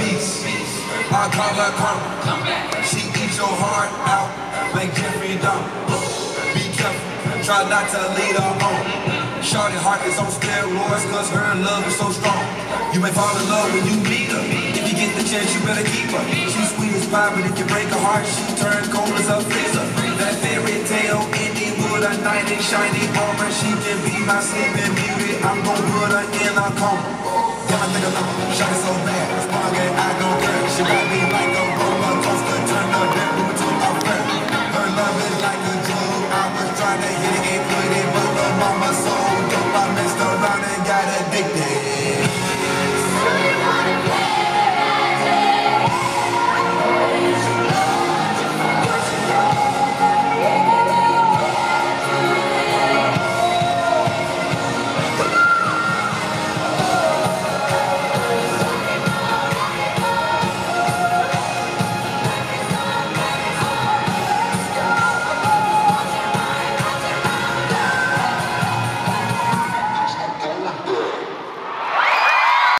beast. I call her karma. She eats your heart out like Jeffrey Dahmer. Be careful, try not to lead her on. Shorty heart is on steroids cause her love is so strong. You may fall in love when you meet her. If you get the chance, you better keep her. She's sweet as pie, but if you break her heart, she turns cold as a freezer. That fairy tale ending with a knight in shiny armor. She can be my sleeping beauty. I'm gon' put her in a coma. Damn, I think I love her. Shot it so bad, sprung it, I go crazy. She got me like a